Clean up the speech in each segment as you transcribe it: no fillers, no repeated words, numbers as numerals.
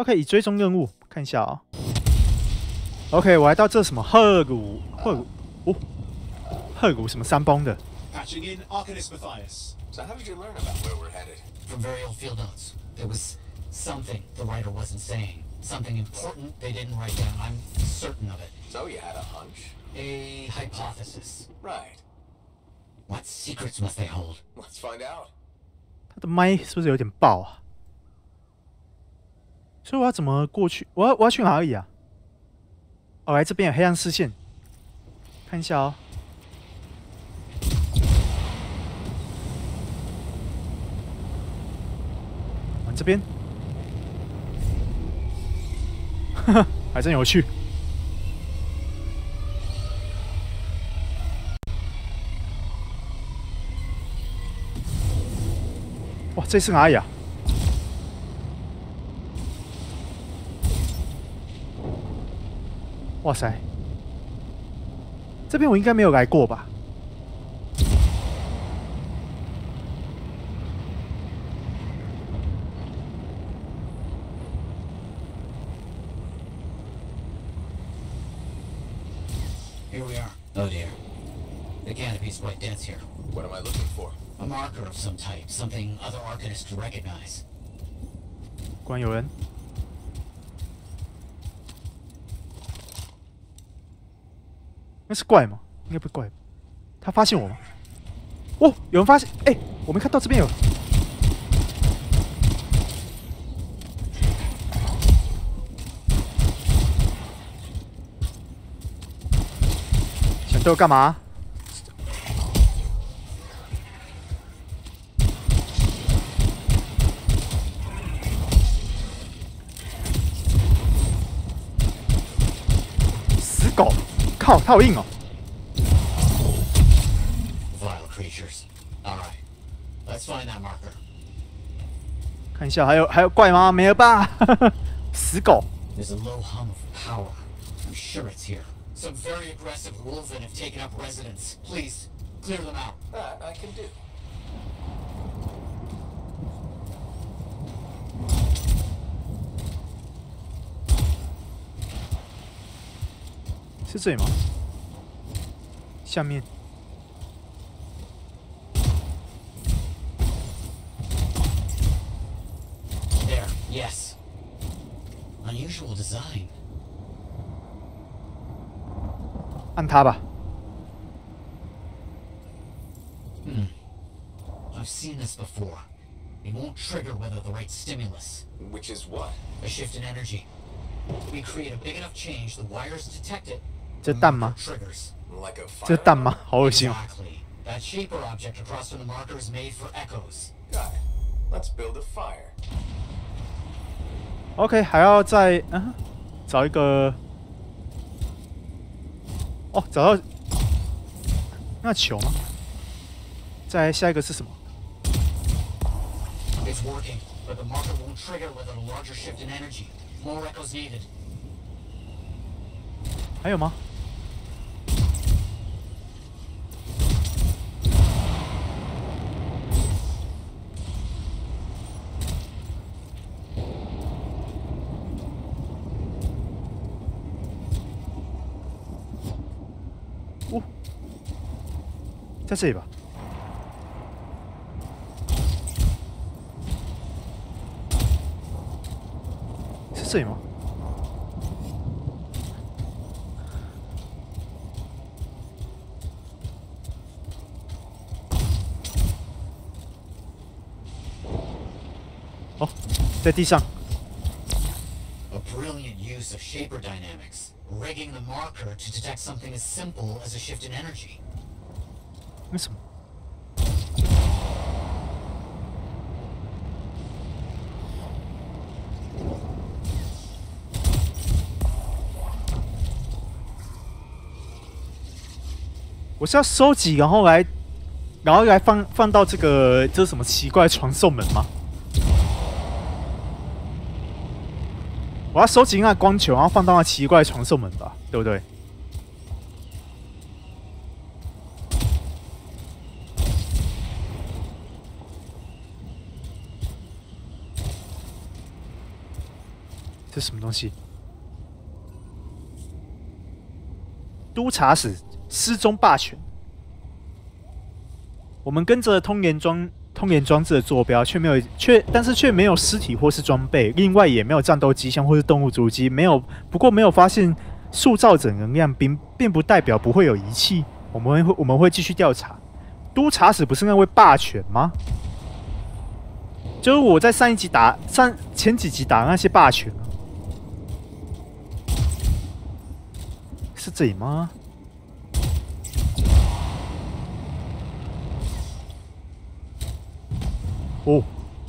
OK， 已追踪任务，看一下啊、OK， 我来到这什么鹤谷什么山崩的。 Patching in Arcanist Matthias. So how did you learn about where we're headed? From very old field notes. There was something the writer wasn't saying. Something important they didn't write down. I'm certain of it. So you had a hunch? A hypothesis. Right. What secrets must they hold? Let's find out. 他的麦是不是有点爆啊？所以我要怎么过去？我要去哪里啊？哦，来这边有黑暗视线，看一下哦。往这边，哈哈，还真有趣。哇，这是哪里啊？哇塞，这边我应该没有来过吧？ Here we are. Oh dear. The canopy's quite dense here. What am I looking for? A marker of some type. Something other Arcanists recognize. 果然有人。那是怪吗？应该不是怪吧？他发现我吗？哦，有人发现！哎、我没看到这边有。想对我干嘛？死狗！靠，他好硬哦！ Vile creatures. Alright. Let's find that marker. 看一下，还有怪吗？没了吧？死狗！ There's a low hum of power. I'm sure it's here. Some very aggressive wolven have taken up residence. Please, clear them out. That I can do. 是这里吗？下面。 There, yes. Unusual design. 按它吧。 I've seen this before. It won't trigger whether the right stimulus. Which is what? A shift in energy. We create a big enough change, the wires detect it. 这 the 蛋吗？ marker triggers. Like a 这 fire? 蛋吗？好恶心哦！ Exactly. That shaper object across from the marker is made for echoes. Got it. Let's build a fire. OK， 还要再找一个。哦，找到那球吗？再下一个是什么？ It's working, but the marker won't trigger without a larger shift in energy. More echoes needed. 还有吗？哦，在这里吧。是这里吗？ 哦，在地上。 A brilliant use of shaper dynamics, rigging the marker to detect something as simple as a shift in energy. 为什么？我是要收集，然后来放到这是什么奇怪的传送门吗？我要收集那光球，然后放到那奇怪的传送门吧，对不对？ 这是什么东西？督察室失踪霸权。我们跟着通联装置的坐标，但是却没有尸体或是装备，另外也没有战斗迹象或是动物足迹，不过没有发现塑造者能量，并不代表不会有仪器。我们会继续调查。督察室不是那位霸权吗？就是我在前几集打的那些霸权啊，是这里吗？哦，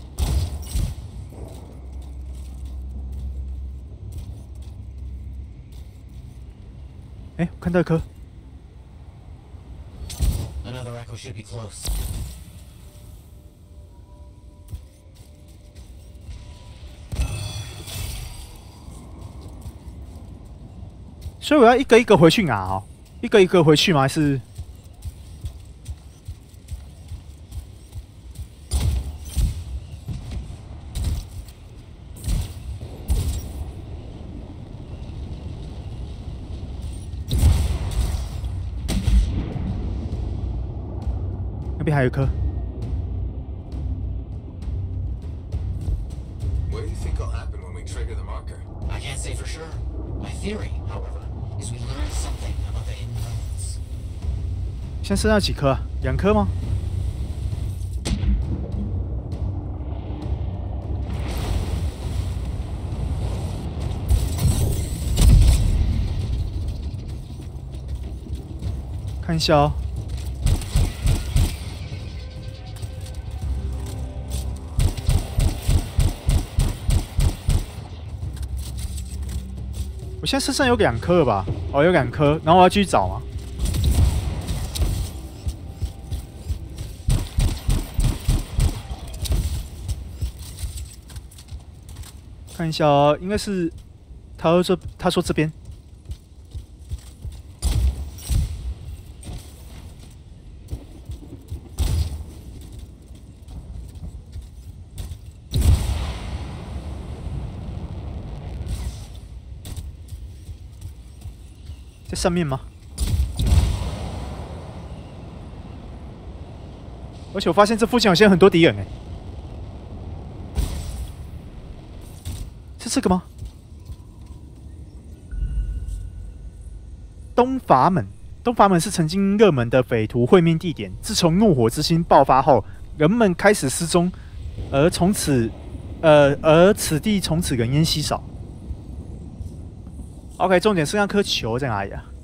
哎，我看到一颗。 Another echo should be close. 所以我要一个一个回去拿哦，一个一个回去吗？还是？那边还有一颗。 What do you think will happen when we trigger the marker? I can't say for sure. My theory, however, is we learn something about the hidden modes. 现在剩下几颗啊？2颗吗？看一下哦。我现在身上有2颗吧？哦，有2颗，然后我要继续找吗？看一下哦，应该是他说这边。在上面吗？而且我发现这附近好像有很多敌人哎，是这个吗？东阀门是曾经热门的匪徒会面地点，自从怒火之心爆发后，人们开始失踪，而此地从此人烟稀少。OK， 重点是那颗球在哪里啊？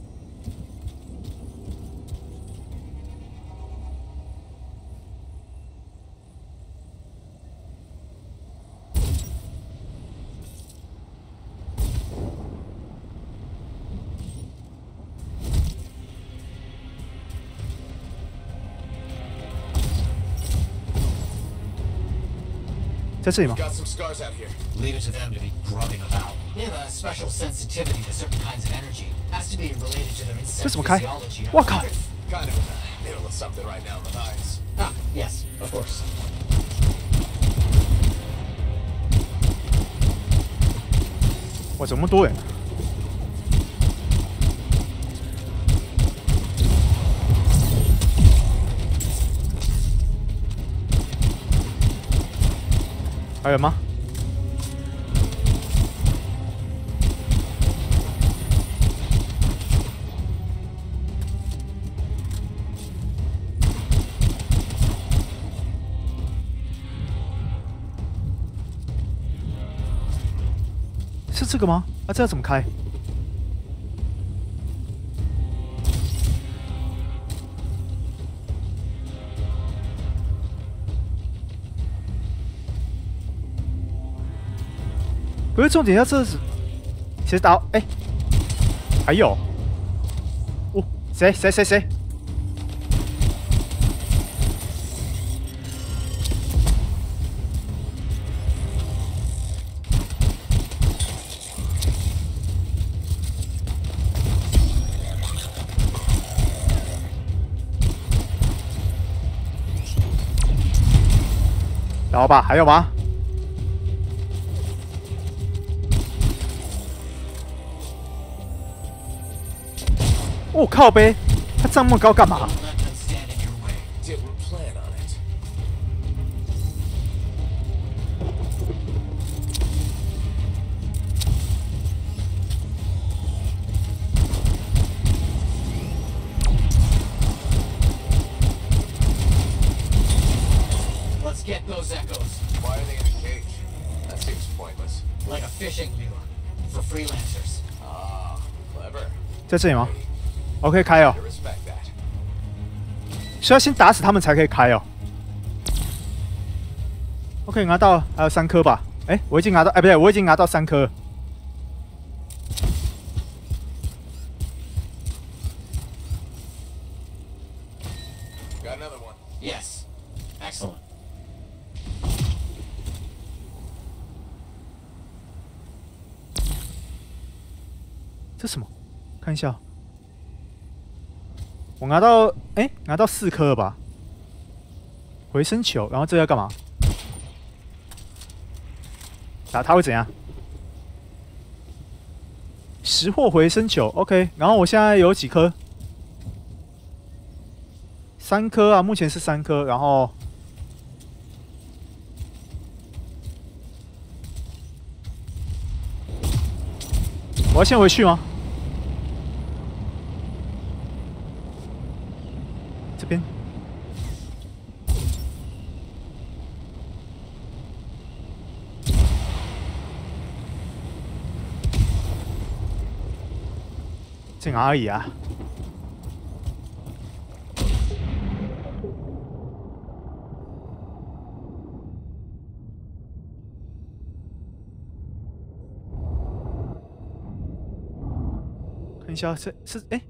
在这里吗？ Got some scars out here. Leave it to them to be grubbing about. They have a special sensitivity to certain kinds of energy. Has to be related to their 这 insect 怎么开？ physiology. 哇靠！ Kind of in the middle of something right now, Matthias. Ah, yes, of course. 哇，怎么那么多人？还有吗？是这个吗？啊，这要怎么开？不是重点，要这是谁打？哎，还有，哦，谁？然后吧，还有吗？ 我靠呗，他站那么高干嘛？ Don't let them stand in your way. Didn't plan on it. Let's get those echoes. Why are they in a cage? That seems pointless. Like a fishing lure. For freelancers. Ah, clever. 在这里吗？我可以开哦， I respect that. 需要先打死他们才可以开哦。OK， 拿到还有3颗吧？哎，我已经拿到，哎，不对，我已经拿到3颗了。 Got another one. Yes. Excellent. 这什么？看一下哦。我拿到，哎，拿到4颗了吧？回声球，然后这要干嘛？打它会怎样？识货回声球 ，OK。然后我现在有几颗？3颗啊，目前是3颗。然后我要先回去吗？这边。在哪里啊？看一下，是哎，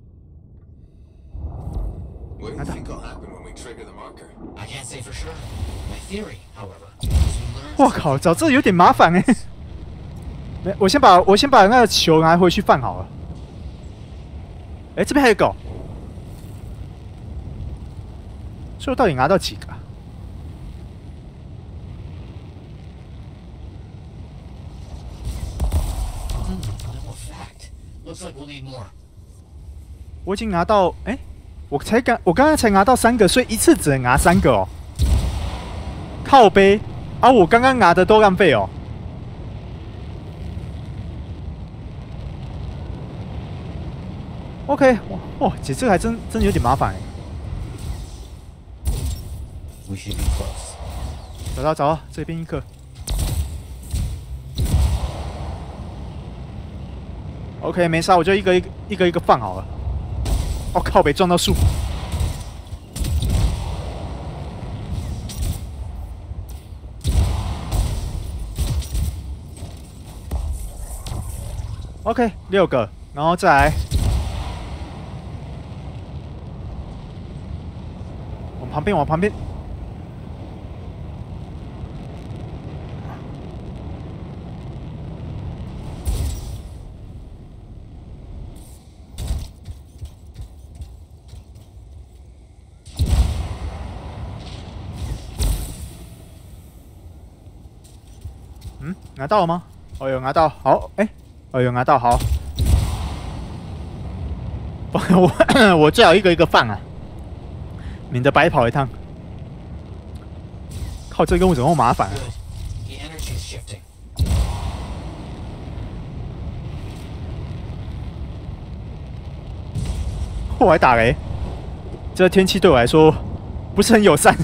What do you think will happen when we trigger the marker? I can't say for sure. My theory, however, is we learn 我靠，找这有点麻烦哎。没，我先把那个球拿回去放好了。哎，这边还有狗，所以我到底拿到几个啊？ little fact. Looks like we'll need more. 我已经拿到，哎，我刚才才拿到3个，所以一次只能拿3个哦。靠背啊，我刚刚拿的都浪费哦。OK， 哇，姐这个还真有点麻烦哎。 We should be close. 找到，这边1个。OK， 没杀，我就一个放好了。哦靠北，撞到树。OK， 6个，然后再来。往旁边。嗯，拿到了吗？哦，有拿到，好，哎，哦，有拿到，好。我最好一个放啊，免得白跑一趟。靠，这个为什么那么麻烦啊？ Good. The energy is shifting. 我还打雷，这天气对我来说不是很友善。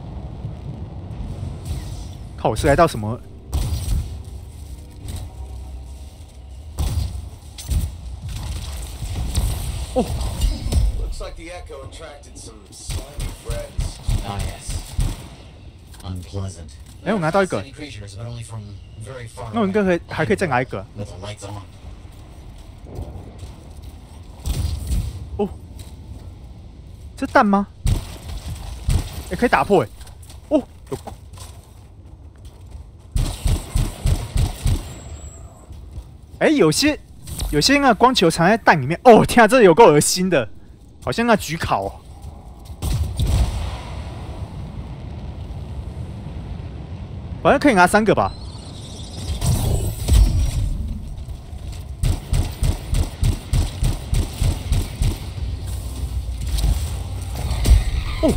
靠，我是来到什么？ Looks like the echo attracted some slimy friends. Ah, yes. Unpleasant. 哎，我拿到一个， City creatures, but only from very far 那我应该 away. 还可以再拿一个。 With the lights on. 哦，这蛋吗？也可以打破哎。哦，有。哎，有些那个光球藏在蛋里面。哦，天啊，这有够恶心的，好像那焗烤哦。反正可以拿3个吧。 哦，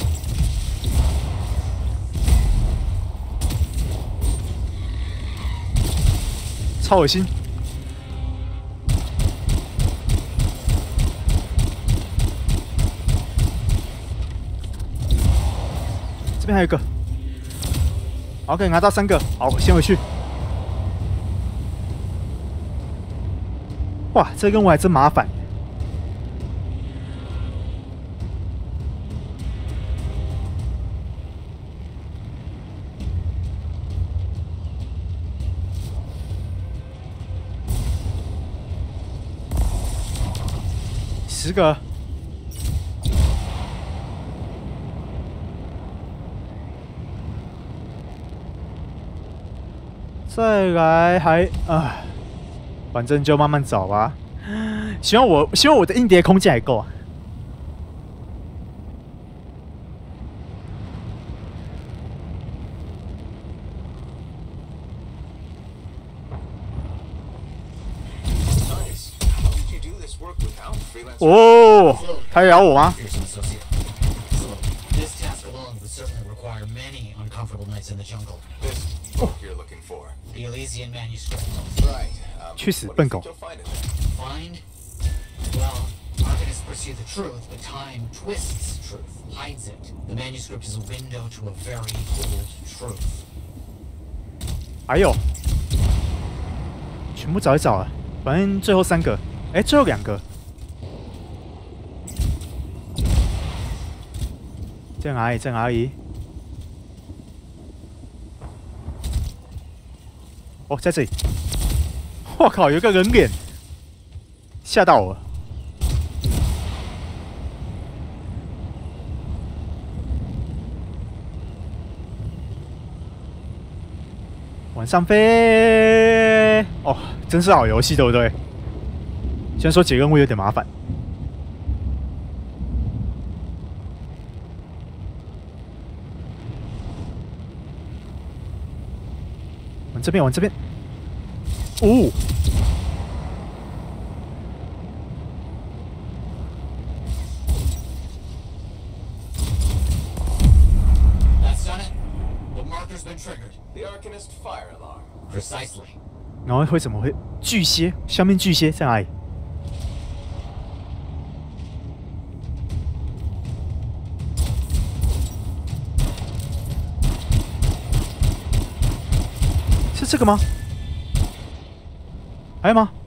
超恶心！这边还有一个，好，可以拿到3个，好，我先回去。哇，这任务还真麻烦。10个。再来还反正就慢慢找吧。希望我的硬碟空间还够啊。哦，他咬我吗？ This task alone would certainly require many uncomfortable nights in the jungle. This book you're looking for. The Elysian manuscript. Right. 去死， What do 笨 you 狗 think！you'll find in there? Find? Well, archonists pursue the truth, but time twists truth, hides it. The manuscript is a window to a very old truth. 还有，全部找一找了，反正最后3个，哎，最后2个。在哪里？在哪里？哦，在这里！我靠，有个人脸，吓到我了。往上飞！哦，真是好游戏，对不对？虽然说解任务有点麻烦。往这边，往这边。哦。 That's done it. The marker's been triggered. The Arcanist fire alarm. Precisely. 然后会怎么会巨蟹？下面巨蟹在哪里？是这个吗？还有吗？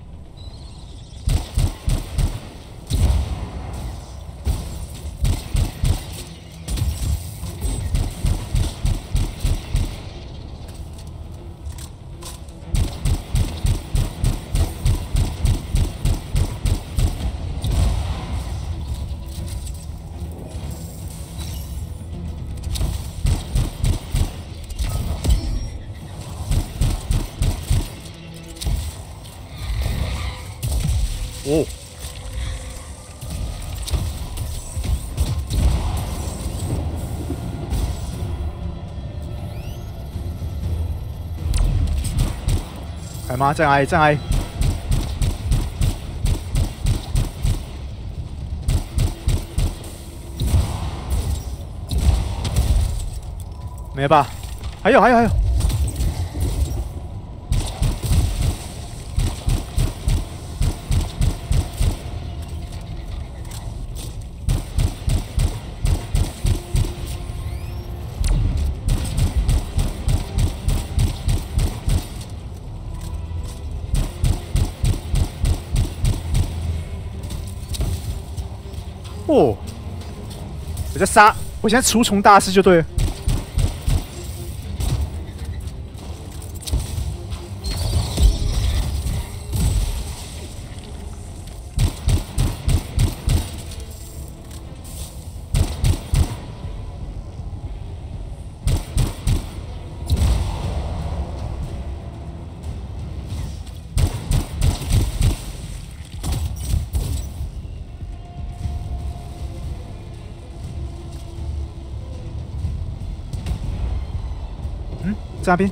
哦，还吗？在哪里？在哪里？没吧？还有，还有，还有。哦，我在杀，我现在除虫大师就对了。在那边。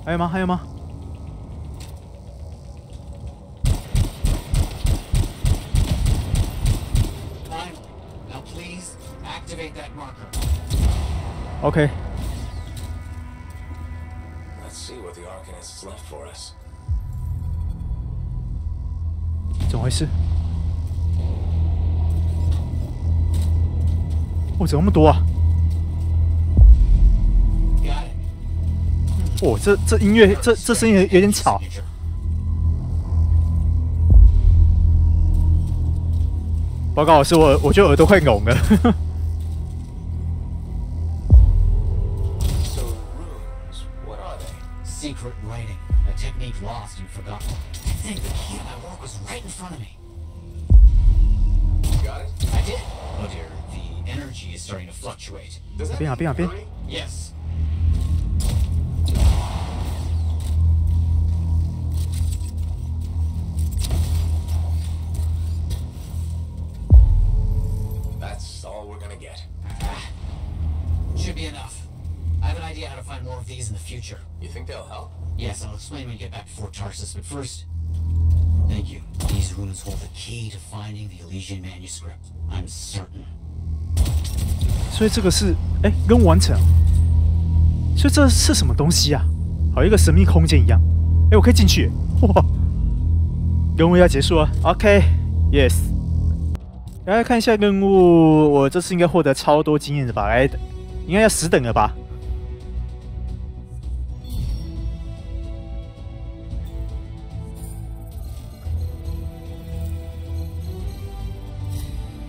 还有吗？还有吗？ Now please activate that marker. OK， Let's see what the Arcanists left for us. 怎么回事？哦，怎么那么多啊？ Got it. 哦，这音乐，这声音有点吵。 Signature. 报告老师，我觉得耳朵快聋了。 So runes, what are they? Secret writing, a technique lost and forgotten. I think the key to my work was right in front of me. Got it? I did. Oh dear, the energy is starting to fluctuate. Does that 边啊边啊边 hurry? Yes. That's all we're gonna get. Should be enough. I have an idea how to find more of these in the future. You think they'll help? Yes, I'll explain when we get back to Fort Tarsus, but first... Thank you. These runes hold the key to finding the Elysian manuscript. I'm certain. 所以这个是任务完成。所以这是什么东西啊？好，一个神秘空间一样。我可以进去。哇！任务要结束了。OK，Yes。来看一下任务，我这次应该获得超多经验的吧？应该要10等了吧？